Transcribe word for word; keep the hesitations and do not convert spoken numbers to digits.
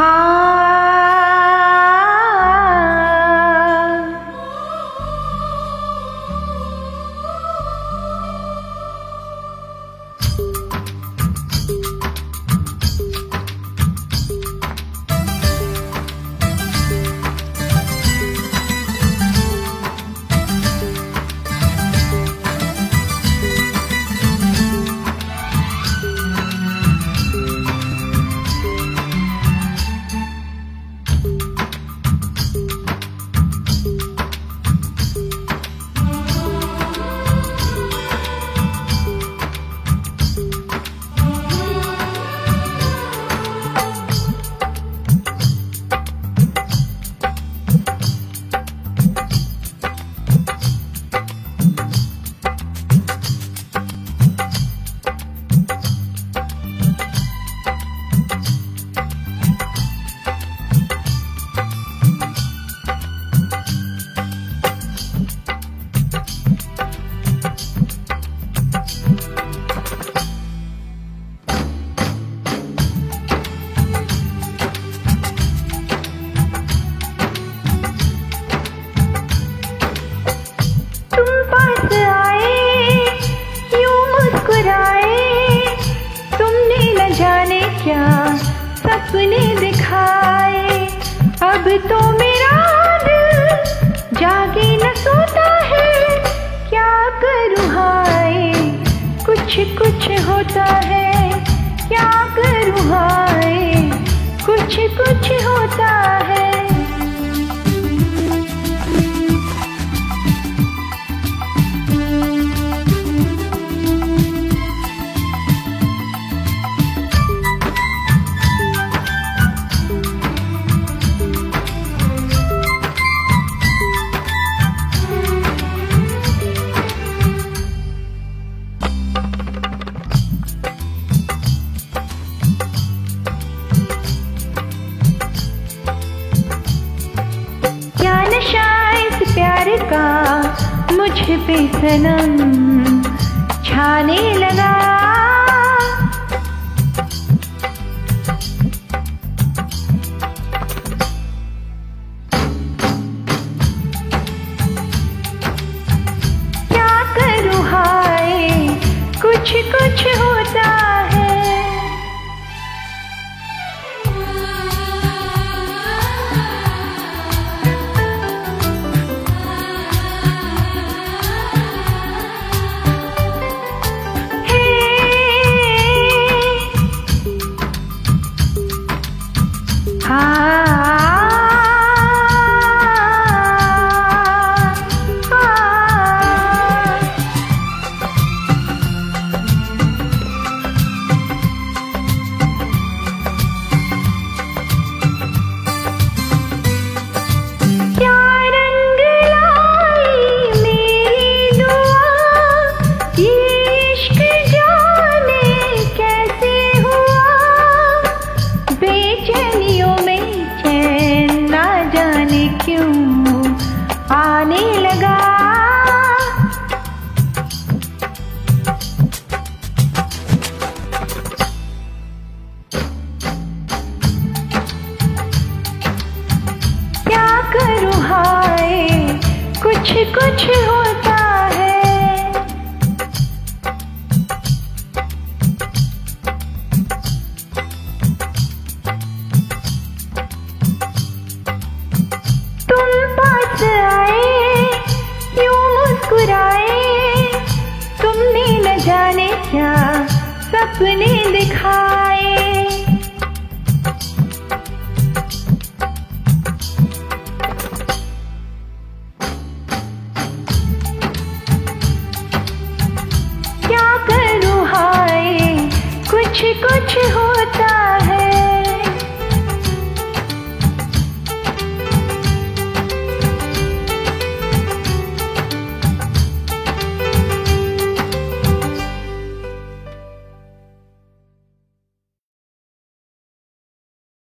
सपने दिखाए, अब तो मेरा दिल जागे न सोता है, क्या करूँ हाय कुछ कुछ होता है, क्या करूँ हाय कुछ कुछ होता है। प्यार का मुझ पे सनम छाने लगा, क्या करूँ हाय कुछ कुछ होता है। आने लगा क्या करूँ हाय कुछ कुछ होता है। तुम पास आए क्यों मुस्कुराए, तुमने न जाने क्या सपने दिखाए।